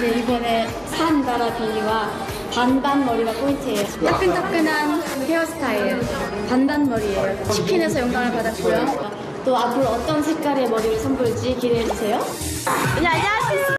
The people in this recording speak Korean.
이제 이번에 산다라 비니와 반반 머리가 포인트예요. 따끈따끈한 헤어스타일, 반반 머리예요. 치킨에서 영감을 받았고요. 또 앞으로 어떤 색깔의 머리를 선보일지 기대해주세요. 안녕하세요.